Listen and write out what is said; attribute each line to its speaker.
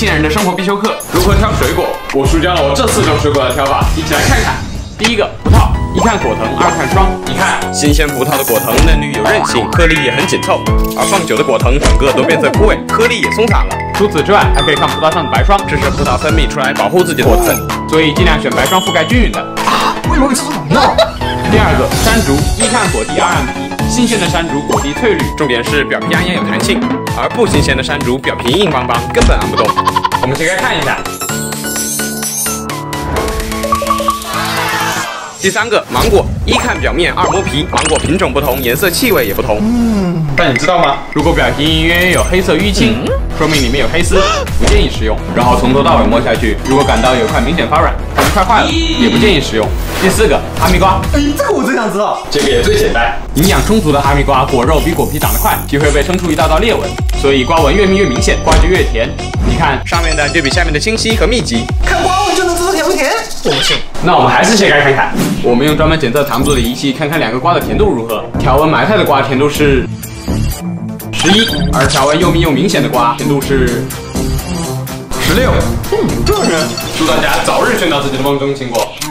Speaker 1: 青年人的生活必修课，如何挑水果。我叔教了我这4种水果的挑法，一起来看看。第一个，葡萄，一看果藤，二看霜。你看，新鲜葡萄的果藤嫩绿有韧性，颗粒也很紧凑，而放久的果藤整个都变色枯萎，颗粒也松散了。除此之外，还可以看葡萄上的白霜，这是葡萄分泌出来保护自己的果层，所以尽量选白霜覆盖均匀的。
Speaker 2: 啊，为什么会吃这种呢？
Speaker 1: 第二个，山竹，一看果蒂，二按皮。新鲜的山竹果蒂翠绿，重点是表皮按压有弹性，而不新鲜的山竹表皮硬邦邦，根本按不动。我们先来看一下。第三个，芒果，一看表面，二摸皮，芒果品种不同，颜色气味也不同。但你知道吗？如果表皮隐约有黑色淤青，说明里面有黑丝，不建议食用。然后从头到尾摸下去，如果感到有块明显发软，可能快坏了，也不建议食用。第四个，哈密瓜，
Speaker 2: 这个我最想知道。
Speaker 1: 这个也最简单，营养充足的哈密瓜，果肉比果皮长得快，皮会被撑出一道道裂纹，所以瓜纹越密越明显，瓜就越甜。你看上面的就比下面的清晰和密集。
Speaker 2: 看瓜纹就能知道甜不甜？我不信。
Speaker 1: 那我们还是切开看看。我们用专门检测糖度的仪器，看看2个瓜的甜度如何。条纹埋汰的瓜甜度是11，而条纹又密又明显的瓜甜度是16。
Speaker 2: 这人，
Speaker 1: 祝大家早日寻到自己的梦中情果。